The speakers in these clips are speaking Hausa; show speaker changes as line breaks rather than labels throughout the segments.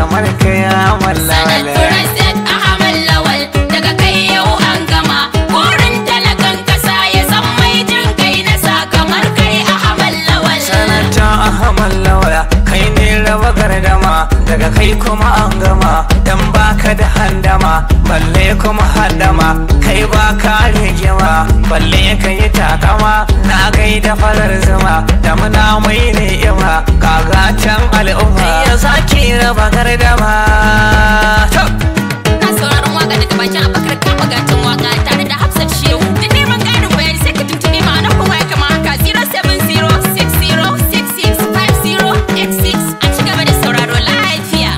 kamar kai Ahmad Lawal.
President Ahmad Lawal daga kai yau an gama. Burin talakan kasa ya san mai jin kai na sa kamar kai Ahmad Lawal.
Sanata Ahmad Lawal kai ne raba gardama, daga kai kuma an gama. Dan baka da handama balle kuma handama, kai baka rigima balle ka yi takama. Na gaida farar zuma da muna mai ni'ima, kaga can al'umma ya zaki raba gardama.
Na sauraron waka daga bakin Abubakar Kama Gatan waka tare da Hafsat Shehu. Da neman ƙarin bayani sai ka tuntuɓe mu a nan kuma ya kama haka 07060665086. A ci gaba da sauraro lafiya.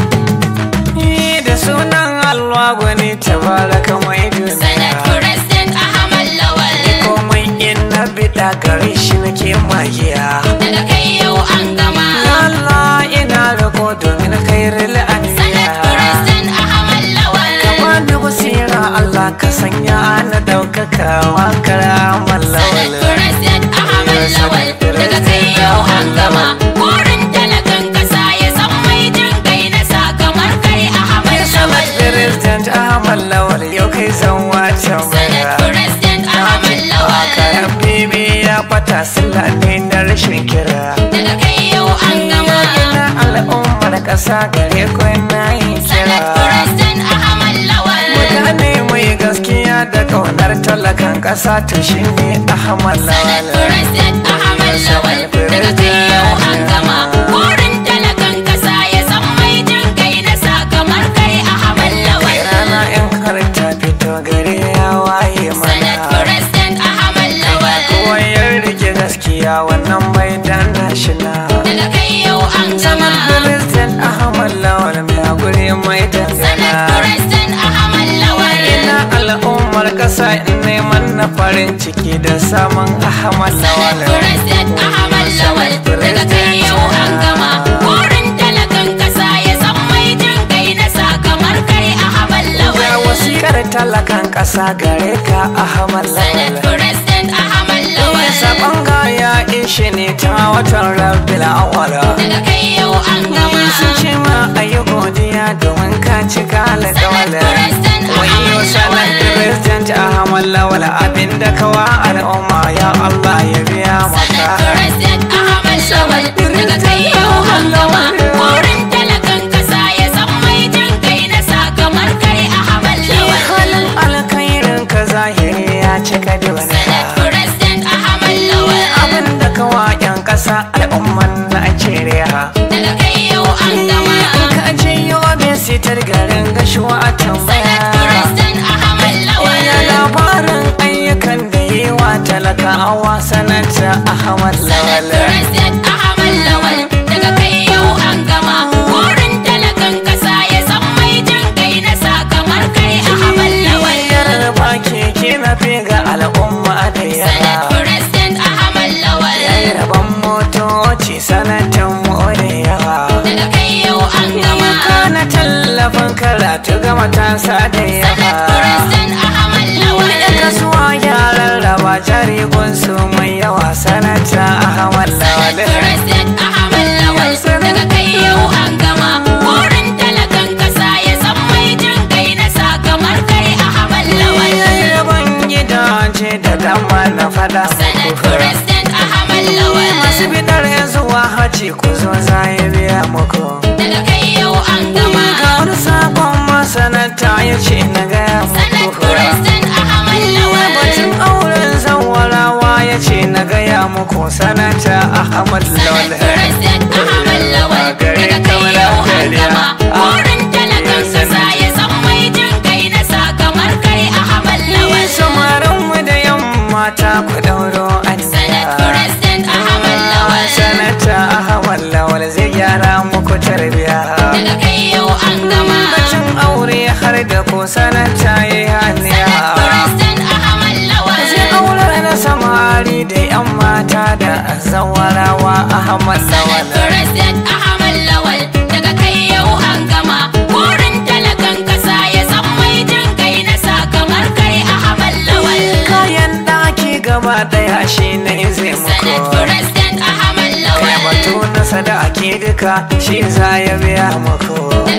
Da sunan Allah gwani tabaraka mai duniya.
Senate President Ahmad Lawal
Komai in na bida gare shi nake magiya.
daga kai yau an gama.
Allah ina rako domin khairul anbiya.
Senate President Ahmad Lawal
Bani basira Allah ka sanya na daukaka wakar Ahmad
Senate
Lawal.
President Ahmad Lawal daga kai yau an gama. Burin talakan kasa ya san mai jin kai na sa kamar kai Ahmad Lawal.
President Ahmad Lawal yau kai zan wace
Senate
mana.
President Ahmad Lawal
Karan bibi ya fata sila ne na rashin kira.
daga kai yau an gama.
Ina al'ummar ƙasa gare ku na yi
Senate
kira.
President Ahmad Lawal
Mutane mai gaskiya da ƙaunar talakan ƙasa to shi ne Ahmad
Senate
Lawal.
President Ahmad Lawal daga kai yau an gama. Burin talakan kasa ya san mai jin kai na sa kamar kai Ahmad
Kai
Lawal.
rana in har ta fito gare ya waye
Senate
mana.
President Ahmad Lawal
Kowa ya rike gaskiya wannan bai dana shi na.
daga kai yau an gama.
President Ahmad Lawal mai guri mai
Senate
dangana.
President Ahmad Lawal
Ina al'ummar ƙasa in neman na farin ciki da samun Ahmad Lawal.
Senate President Ahmad Lawal daga kai yau an gama. Burin talakan kasa ya san mai jin kai na sa kamar kai Ahmad
Ya
Lawal.
wasikar talakan ƙasa gare ka Ahmad
Senate
Lawal.
President Ahmad Lawal
Sabon gaya ishe ne ta watan Rabiul Awwal.
daga kai yau an gama.
Sun ce ma ayi godiya domin ka cika alƙawal.
Senate President
Wayo
Ahmad
sanar
Lawal
President Ahmad Lawal abinda kawa al'umma ya Allah ya biya
Senate
maka.
President Ahmad Lawal daga kai yau an gama. Burin talakan kasa ya san mai jin kai na sa kamar kai Ahmad Lawal.
Halin alkhairin ka zahiri ya cika
Senate
duniya.
President Ahmad Lawal
Abinda kawa 'yan ƙasa al'umman Najeriya.
daga kai yau an gama.
Ka je yobe sitar garin gashuwa a tambaya.
Senate President Ahmad Lawal
Ya labarin ayyukan da yi wa talakawa sanata Ahmad Lawal.
President Ahmad Lawal daga kai yau an gama. Burin talakan kasa ya san mai jin kai na sa kamar kai Ahmad Lawal.
Yarba keke na fi ga al'umma da
Senate
yawa.
President Ahmad Lawal
Yayi rabon motoci sanatan mu da yawa.
daga kai yau an gama.
Kana tallafin karatu ga matasa da
Senate
yawa.
President Ahmad Lawal
Yan kasuwa yaran raba jari gunsu mai yawa sanata Ahmad Lawal.
Senate President Ahmad Lawal daga kai yau an gama. Burin talakan kasa ya san mai jin kai na sa kamar kai Ahmad Lawal.
Yayi rabon gidaje da dama na fada
Senate
muku.
President Ahmad Lawal
Masu bidar zuwa haji ku zo za ya biya muku.
daga kai yau an gama.
Ga wani sabon masananta ya ce na gaya
Senate
muku.
President Ahmad Lawal
Batun auren zawarawa ya ce na gaya muku sanata Ahmad Lawal.
Senate President Ahmad Lawal daga kai yau an gama. Burin talakan kasa ya san mai jin kai na sa kamar kai Ahmad Lawal.
Samarinmu da yan mata ku dauro
Senate
anya.
President Ahmad Lawal
Sanata Ahmad Lawal zai gyara muku tarbiya.
daga kai yau an gama.
Batun aure har da ko sanata ya yi haniya.
Senate President Ahmad Lawal
Zai aurar na samari da yan mata da zawarawa Ahmad
Senate
Lawal.
President Ahmad Lawal daga kai yau an gama. Burin talakan kasa ya san mai jin kai na sa kamar kai Ahmad Lawal.
Kayan ɗaki gaba ɗaya shi ne zai muku.
Senate President Ahmad
Kai
Lawal
batu na sadaki duka shi za ya biya muku.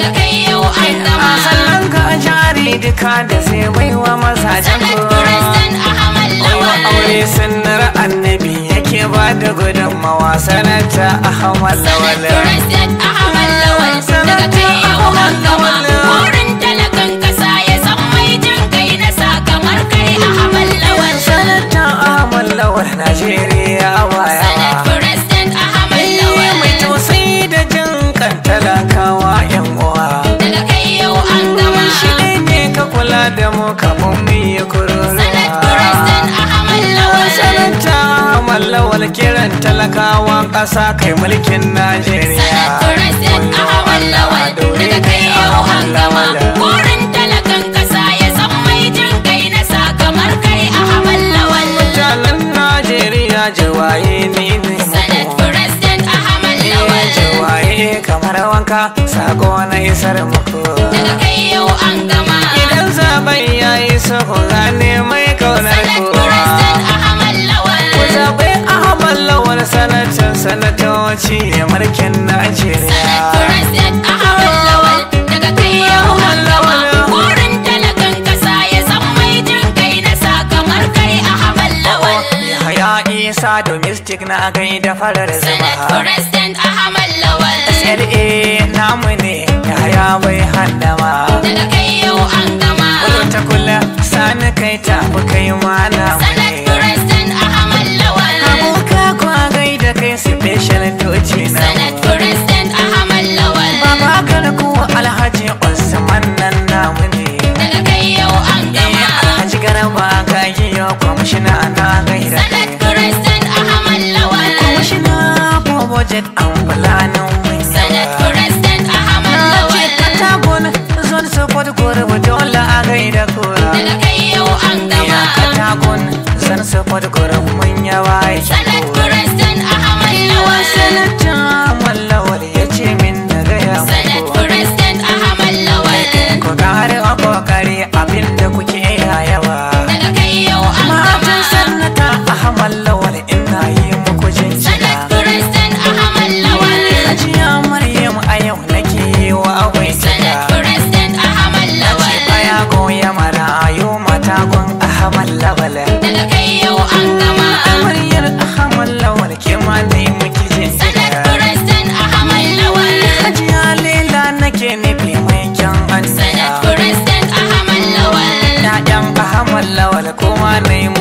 an gama.
Sannan ka jari duka da zai baiwa mazajen
Senate
ku.
President Ahmad Lawal.
Aure sunnar annabi yake ba da gudunmawa sanata Ahmad Lawal.
Senate President Ahmad Lawal. Daga kai yau an gama. Burin talakan kasa ya san mai jin kai na sa kamar kai Ahmad Lawal.
Sanata Ahmad Lawal Najeriya baya.
Senate President Ahmad Lawal.
Mai tausayi da jin kan talakawa yan uwa.
Daga kai yau an gama.
Shi ne ka kula da mu kamun mu yi kururuwa.
Senate President Ahmad Lawal.
Sanata Ahmad Lawal kiran talakawan ƙasa kai mulkin Najeriya.
Senate President Ahmad Lawal. Daga kai yau an gama. Burin talakan kasa ya san mai jin kai na sa kamar kai Ahmad Lawal.
Mutanen Najeriya jawaye ne ne
Senate President Ahmad Lawal.
jawaye kamar wanka sako na isar muku.
Daga kai yau an gama.
Idan zaben ya yi sahu gane mai kaunar
Senate
ku.
President Ahmad Lawal.
Ku zaɓi Ahmad Lawal sanatoci ne mulkin Najeriya.
Senate President Ahmad Lawal. Daga kai yau an gama. Burin talakan kasa ya san mai jin kai na sa kamar kai Ahmad Lawal.
Yahaya Isa domestic na gaida farar
Senate
zama.
President Ahmad Lawal.
SLA namu ne Yahaya bai handama.
Daga kai yau an gama.
Kudu ta kula sani kai tafi kai ma namu
Senate
ne.
President Ahmad Lawal.
Aboka kwa gaida kai special toci na
Senate President Ahmad Lawal.
Baba karku Alhaji Usman nan namu ne.
Daga kai yau an gama.
Alhaji Garba gagiyo kwamishina na gaida
Senate
kai.
President Ahmad Lawal.
Kwamishina for budget and planning mun
Senate
yawa.
President Ahmad
Na ce
Lawal.
Katagun zone support group dole a gaida kura.
Daga kai yau an gama.
Katagun zone support group mun yawa ya
Senate President Ahmad Lawal.
Sanata Ahmad Lawal ya ce min na gaya
Senate
muku.
President Ahmad Lawal.
Ku gare a kokari abinda kuke yawa.
Daga kai yau an
Matan
gama.
Sanata Ahmad Lawal ina yi muku jinjina.
Senate President Ahmad Lawal.
Hajiya Maryam a yau nake yi wa
Senate
waita.
President Ahmad Lawal.
Baya goya marayu matagun Ahmad Lawal.
Daga kai yau an gama.
Amaryar Ahmad Lawal ke ma ne muke
Senate
jinjina.
President Ahmad Lawal.
Hajiya Lela nake nufi mai kyan
Senate
aniya.
President Ahmad Lawal.
Ya'yan Ahmad Lawal kuma ne